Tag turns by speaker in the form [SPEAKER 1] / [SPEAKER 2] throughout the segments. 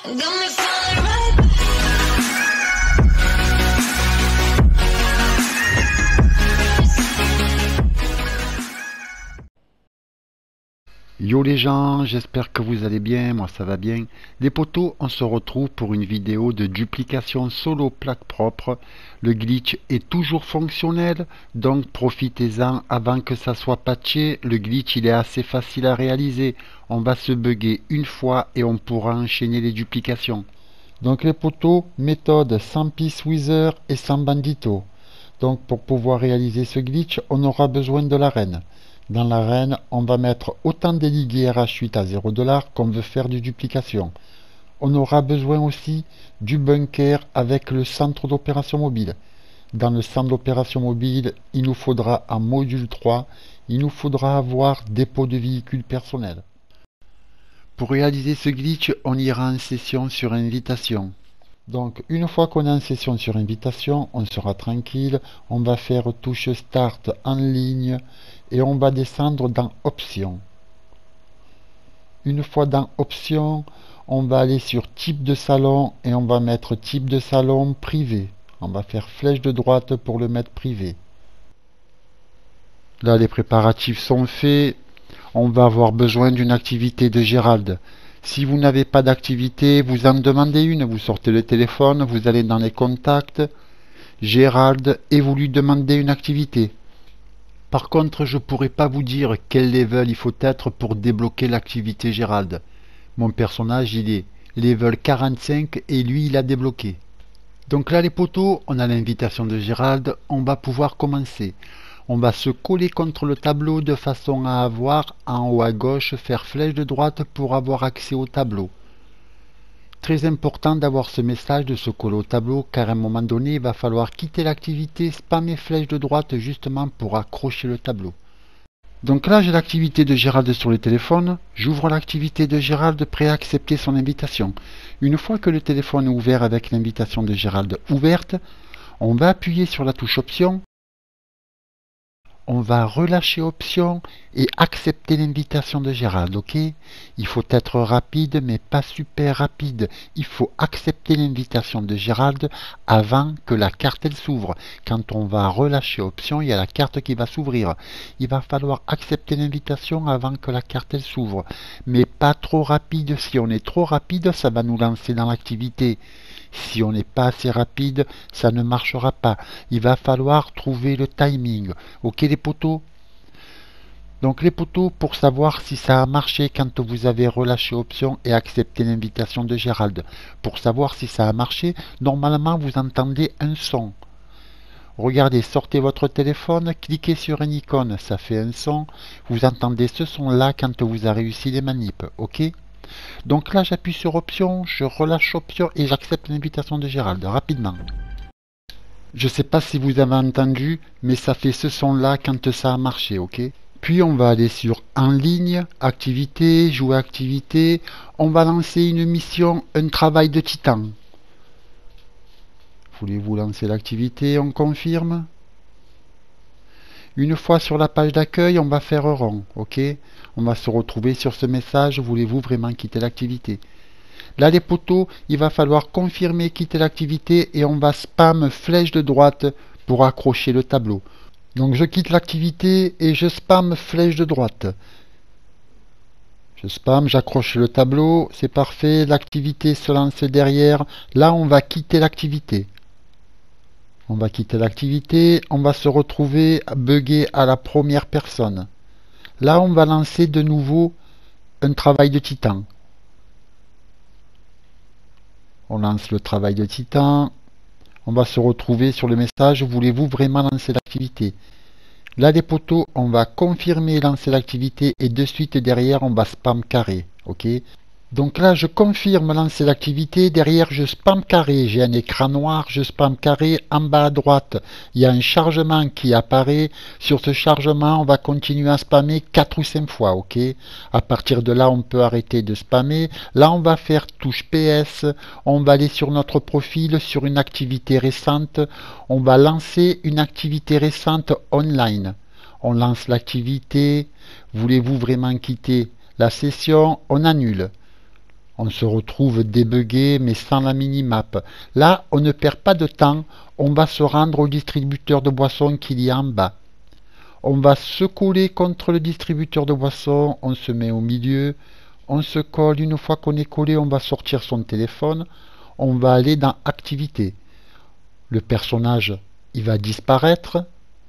[SPEAKER 1] Got me falling right back.
[SPEAKER 2] Yo les gens, j'espère que vous allez bien, moi ça va bien. Les potos, on se retrouve pour une vidéo de duplication solo plaque propre. Le glitch est toujours fonctionnel, donc profitez-en avant que ça soit patché. Le glitch il est assez facile à réaliser. On va se bugger une fois et on pourra enchaîner les duplications. Donc les potos, méthode sans Peace Wither et sans Bandito. Donc pour pouvoir réaliser ce glitch, on aura besoin de l'arène. Dans l'arène, on va mettre autant d'éligués RH8 à 0$ qu'on veut faire du duplication. On aura besoin aussi du bunker avec le centre d'opération mobile. Dans le centre d'opération mobile, il nous faudra en module 3, il nous faudra avoir dépôt de véhicules personnels. Pour réaliser ce glitch, on ira en session sur invitation. Donc une fois qu'on est en session sur invitation, on sera tranquille, on va faire touche start en ligne et on va descendre dans options. Une fois dans options, on va aller sur type de salon et on va mettre type de salon privé. On va faire flèche de droite pour le mettre privé. Là les préparatifs sont faits, on va avoir besoin d'une activité de Gérald. Si vous n'avez pas d'activité, vous en demandez une, vous sortez le téléphone, vous allez dans les contacts, Gérald, et vous lui demandez une activité. Par contre, je ne pourrais pas vous dire quel level il faut être pour débloquer l'activité Gérald. Mon personnage, il est level 45 et lui, il a débloqué. Donc là, les potos, on a l'invitation de Gérald, on va pouvoir commencer. On va se coller contre le tableau de façon à avoir en haut à gauche, faire flèche de droite pour avoir accès au tableau. Très important d'avoir ce message de se coller au tableau car à un moment donné il va falloir quitter l'activité, spammer flèche de droite justement pour accrocher le tableau. Donc là j'ai l'activité de Gérald sur le téléphone, j'ouvre l'activité de Gérald prêt à accepter son invitation. Une fois que le téléphone est ouvert avec l'invitation de Gérald ouverte, on va appuyer sur la touche option. On va relâcher option et accepter l'invitation de Gérald, ok? Il faut être rapide, mais pas super rapide. Il faut accepter l'invitation de Gérald avant que la carte elle s'ouvre. Quand on va relâcher option, il y a la carte qui va s'ouvrir. Il va falloir accepter l'invitation avant que la carte elle s'ouvre. Mais pas trop rapide. Si on est trop rapide, ça va nous lancer dans l'activité. Si on n'est pas assez rapide, ça ne marchera pas. Il va falloir trouver le timing. Ok les potos? Donc les potos, pour savoir si ça a marché quand vous avez relâché option et accepté l'invitation de Gérald, pour savoir si ça a marché, normalement vous entendez un son. Regardez, sortez votre téléphone, cliquez sur une icône, ça fait un son. Vous entendez ce son-là quand vous avez réussi les manips, ok? Donc là j'appuie sur option, je relâche option et j'accepte l'invitation de Gérald rapidement. Je sais pas si vous avez entendu, mais ça fait ce son là quand ça a marché, ok? Puis on va aller sur en ligne, activité, jouer activité, on va lancer une mission, un travail de titan. Voulez-vous lancer l'activité? On confirme. Une fois sur la page d'accueil, on va faire rond, ok? On va se retrouver sur ce message, voulez-vous vraiment quitter l'activité? Là les potos, il va falloir confirmer quitter l'activité et on va spam flèche de droite pour accrocher le tableau. Donc je quitte l'activité et je spam flèche de droite. Je spam, j'accroche le tableau, c'est parfait, l'activité se lance derrière. Là on va quitter l'activité. On va quitter l'activité, on va se retrouver buggé à la première personne. Là, on va lancer de nouveau un travail de titan. On lance le travail de titan. On va se retrouver sur le message, voulez-vous vraiment lancer l'activité? Là, les potos, on va confirmer lancer l'activité et de suite derrière, on va spam carré. Ok? Donc là, je confirme lancer l'activité. Derrière, je spam carré. J'ai un écran noir, je spam carré. En bas à droite, il y a un chargement qui apparaît. Sur ce chargement, on va continuer à spammer 4 ou 5 fois. Ok. À partir de là, on peut arrêter de spammer. Là, on va faire touche PS. On va aller sur notre profil, sur une activité récente. On va lancer une activité récente online. On lance l'activité. Voulez-vous vraiment quitter la session? On annule. On se retrouve débugué mais sans la minimap. Là, on ne perd pas de temps, on va se rendre au distributeur de boissons qu'il y a en bas. On va se coller contre le distributeur de boissons, on se met au milieu, on se colle. Une fois qu'on est collé, on va sortir son téléphone, on va aller dans Activité. Le personnage, il va disparaître.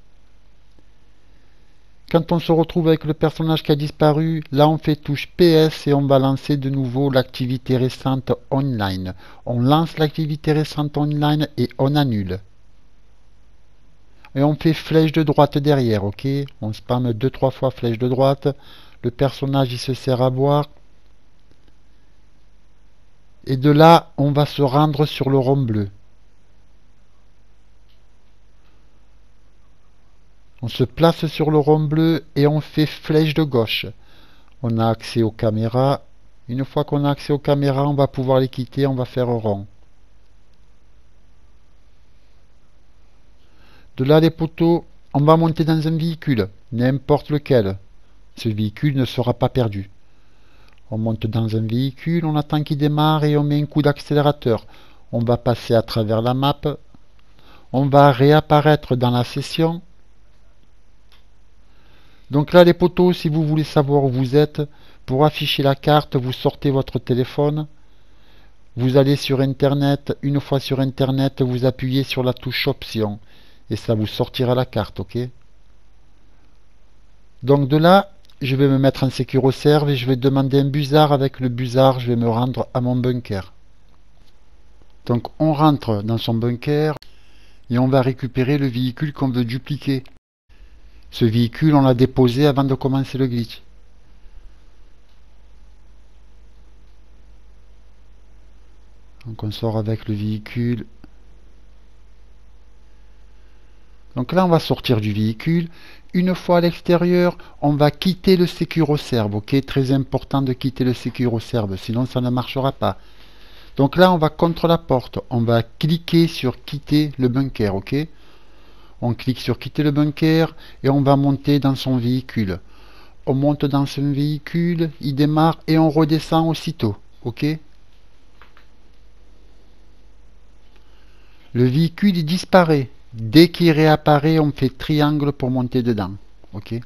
[SPEAKER 2] Quand on se retrouve avec le personnage qui a disparu, là on fait touche PS et on va lancer de nouveau l'activité récente online. On lance l'activité récente online et on annule. Et on fait flèche de droite derrière, ok? On spamme 2-3 fois flèche de droite. Le personnage il se sert à boire. Et de là, on va se rendre sur le rond bleu. On se place sur le rond bleu et on fait flèche de gauche. On a accès aux caméras. Une fois qu'on a accès aux caméras, on va pouvoir les quitter, on va faire rond. De là, les poteaux, on va monter dans un véhicule, n'importe lequel. Ce véhicule ne sera pas perdu. On monte dans un véhicule, on attend qu'il démarre et on met un coup d'accélérateur. On va passer à travers la map. On va réapparaître dans la session. Donc là, les poteaux, si vous voulez savoir où vous êtes, pour afficher la carte, vous sortez votre téléphone. Vous allez sur Internet. Une fois sur Internet, vous appuyez sur la touche Option. Et ça vous sortira la carte, ok? Donc de là, je vais me mettre en SecuroServe et je vais demander un busard. Avec le busard, je vais me rendre à mon bunker. Donc on rentre dans son bunker et on va récupérer le véhicule qu'on veut dupliquer. Ce véhicule, on l'a déposé avant de commencer le glitch. Donc on sort avec le véhicule. Donc là, on va sortir du véhicule. Une fois à l'extérieur, on va quitter le SecuroServe. Ok, très important de quitter le SecuroServe, sinon ça ne marchera pas. Donc là, on va contre la porte. On va cliquer sur quitter le bunker. Ok, on clique sur quitter le bunker et on va monter dans son véhicule. On monte dans son véhicule, il démarre et on redescend aussitôt. Ok, le véhicule il disparaît. Dès qu'il réapparaît, on fait triangle pour monter dedans. Ok. Et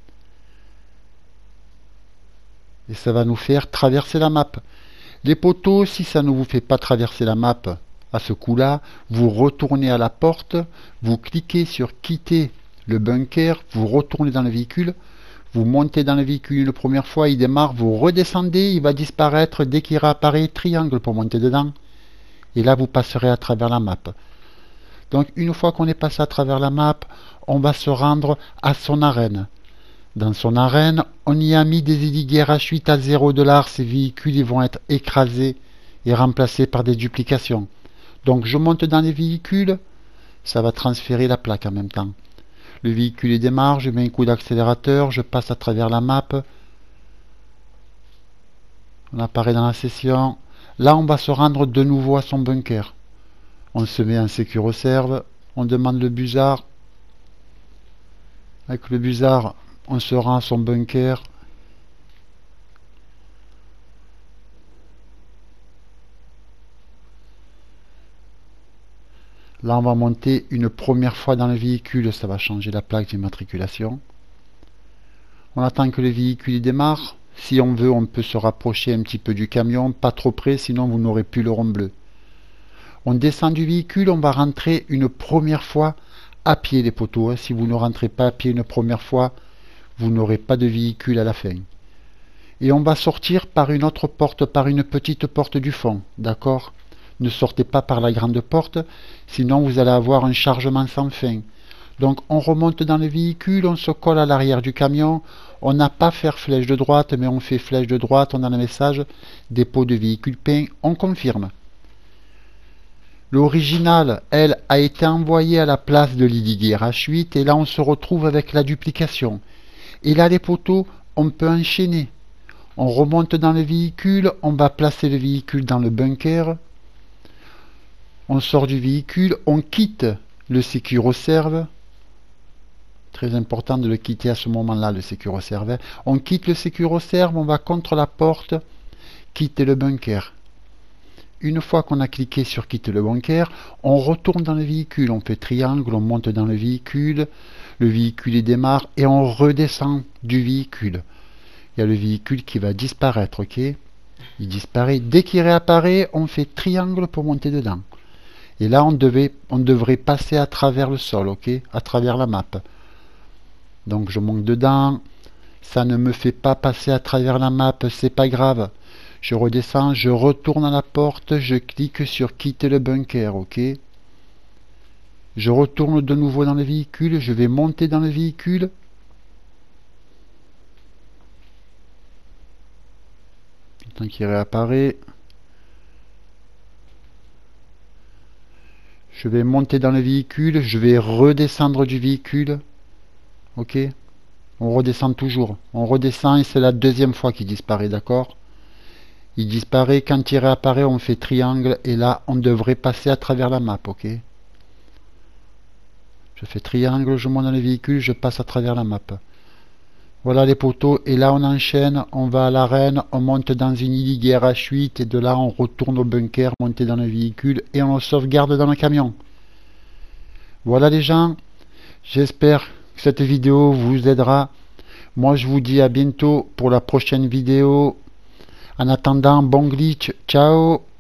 [SPEAKER 2] ça va nous faire traverser la map. Les poteaux, si ça ne vous fait pas traverser la map à ce coup-là, vous retournez à la porte, vous cliquez sur quitter le bunker, vous retournez dans le véhicule, vous montez dans le véhicule une première fois, il démarre, vous redescendez, il va disparaître. Dès qu'il réapparaît, triangle pour monter dedans. Et là, vous passerez à travers la map. Donc une fois qu'on est passé à travers la map, on va se rendre à son arène. Dans son arène, on y a mis des héligaires H8 à 0 $. Ces véhicules ils vont être écrasés et remplacés par des duplications. Donc je monte dans les véhicules, ça va transférer la plaque en même temps. Le véhicule il démarre, je mets un coup d'accélérateur, je passe à travers la map. On apparaît dans la session. Là on va se rendre de nouveau à son bunker. On se met en SecuroServe, on demande le busard. Avec le busard, on se rend à son bunker. Là, on va monter une première fois dans le véhicule, ça va changer la plaque d'immatriculation. On attend que le véhicule démarre. Si on veut, on peut se rapprocher un petit peu du camion, pas trop près, sinon vous n'aurez plus le rond bleu. On descend du véhicule, on va rentrer une première fois à pied les poteaux. Si vous ne rentrez pas à pied une première fois, vous n'aurez pas de véhicule à la fin. Et on va sortir par une autre porte, par une petite porte du fond. D'accord? Ne sortez pas par la grande porte, sinon vous allez avoir un chargement sans fin. Donc on remonte dans le véhicule, on se colle à l'arrière du camion. On n'a pas faire flèche de droite, mais on fait flèche de droite. On a le message dépôt de véhicule peint, on confirme. L'original, elle, a été envoyée à la place de l'héligaire H8 et là on se retrouve avec la duplication. Et là les poteaux, on peut enchaîner. On remonte dans le véhicule, on va placer le véhicule dans le bunker. On sort du véhicule, on quitte le SecuroServe. Très important de le quitter à ce moment-là, le SecuroServe. On quitte le SecuroServe, on va contre la porte quitter le bunker. Une fois qu'on a cliqué sur quitter le bunker, on retourne dans le véhicule, on fait triangle, on monte dans le véhicule il démarre et on redescend du véhicule. Il y a le véhicule qui va disparaître, ok? Il disparaît. Dès qu'il réapparaît, on fait triangle pour monter dedans. Et là, on devrait passer à travers le sol, ok? À travers la map. Donc je monte dedans. Ça ne me fait pas passer à travers la map, c'est pas grave. Je redescends, je retourne à la porte, je clique sur quitter le bunker, ok? Je retourne de nouveau dans le véhicule, je vais monter dans le véhicule. Tant qu'il réapparaît. Je vais monter dans le véhicule, je vais redescendre du véhicule. Ok? On redescend toujours. On redescend et c'est la deuxième fois qu'il disparaît, d'accord? Il disparaît, quand il réapparaît, on fait triangle et là, on devrait passer à travers la map, ok? Je fais triangle, je monte dans le véhicule, je passe à travers la map. Voilà les poteaux, et là on enchaîne, on va à l'arène, on monte dans une ligueur H8 et de là on retourne au bunker, monter dans le véhicule et on le sauvegarde dans le camion. Voilà les gens, j'espère que cette vidéo vous aidera. Moi je vous dis à bientôt pour la prochaine vidéo. En attendant, bon glitch, ciao!